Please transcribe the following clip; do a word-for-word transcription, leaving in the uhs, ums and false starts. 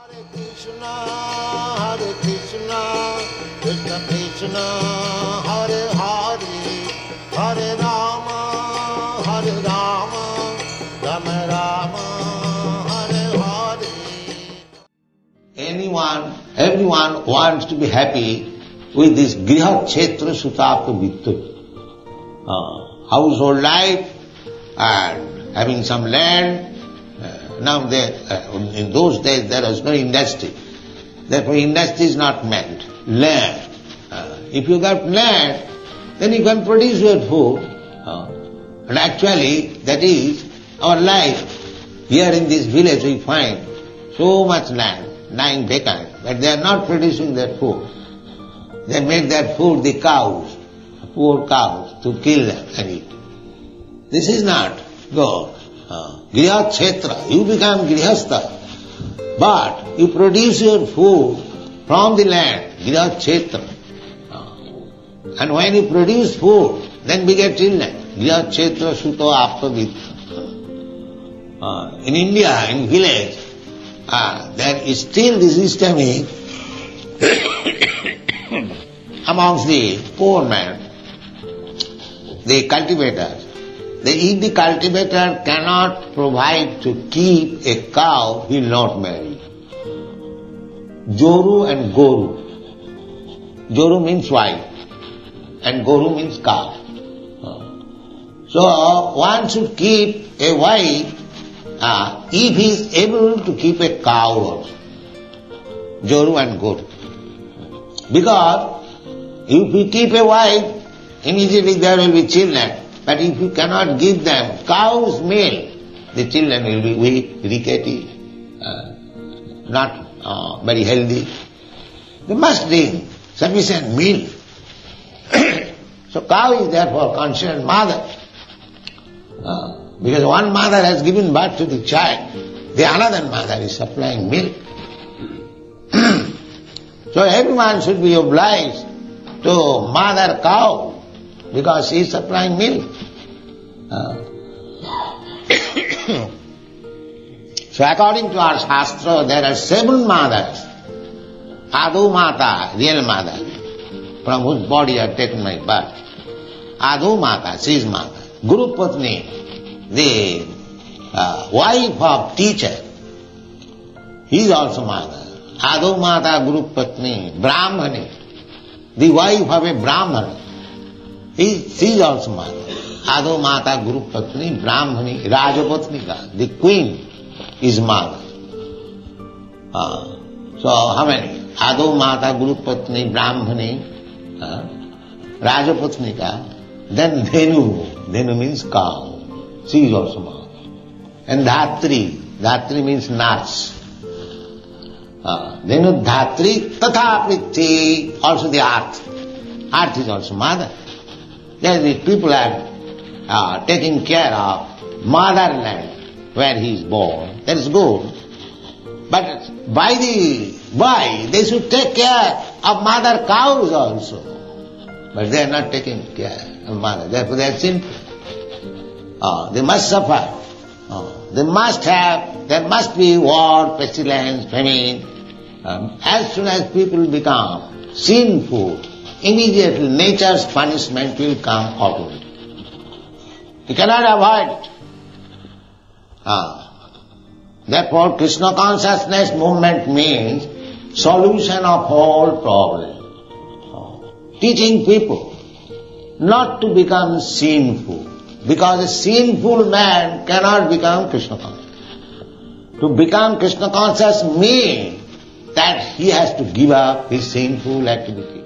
Hare Krishna, Hare Krishna, Krishna Krishna, Hare Hare, Hare Rama, Hare Rama, Rama Rama, Hare Hare. Anyone, everyone wants to be happy with this Griha Kshetra Sutapta Vitta. Uh, household life and having some land. Uh, now there, uh, in those days there was no industry. Therefore industry is not meant. Land. Uh, if you got land, then you can produce your food. Uh, and actually that is our life. Here in this village we find so much land lying vacant, but they are not producing their food. They make their food the cows, poor cows, to kill them and eat. This is not good. Uh, Griha Kshetra, you become Grihastha, but you produce your food from the land, Griha Kshetra. Uh, and when you produce food, then we get children. Griha Kshetra Suto Aptavita. Uh, in India, in village, uh, there is still the system is amongst the poor men, the cultivators. The, if the cultivator cannot provide to keep a cow, he will not marry. Joru and Goru. Joru means wife and Goru means cow. So one should keep a wife uh, if he is able to keep a cow also. Joru and Goru. Because if you keep a wife, immediately there will be children. But if you cannot give them cow's milk, the children will be weak, rickety, uh, not uh, very healthy. They must drink sufficient milk. So cow is therefore considered mother. Uh, because one mother has given birth to the child, the another mother is supplying milk. So everyone should be obliged to mother cow, because she is supplying milk. Uh. So according to our Shastra, there are seven mothers. Adu Mata, real mother, from whose body I have taken my birth. Adu Mata, she is mother. Guru Patni, the uh, wife of teacher, he is also mother. Adu Mata, Guru Patni, Brahmani, the wife of a Brahman. He, she is also mother. Ado Mata Guru Patni Brahmani Rajapatnika, the queen is mother. Uh, so how many? Ado Mata Guru Patni Brahmani uh, Rajapatnika, then Dhenu, Dhenu means cow, she is also mother. And Dhatri, Dhatri means nurse. Uh, Dhenu Dhatri Tatha Prithvi, also the earth. Earth is also mother. Then the people are uh, taking care of motherland where he is born. That is good. But by the by, they should take care of mother cows also. But they are not taking care of mother. Therefore they are sinful. Uh, they must suffer. Uh, they must have, there must be war, pestilence, famine. Um, as soon as people become sinful, immediately nature's punishment will come automatically. You cannot avoid it. Ah. Therefore, Krishna consciousness movement means solution of all problems. Ah. Teaching people not to become sinful, because a sinful man cannot become Krishna conscious. To become Krishna conscious means that he has to give up his sinful activity.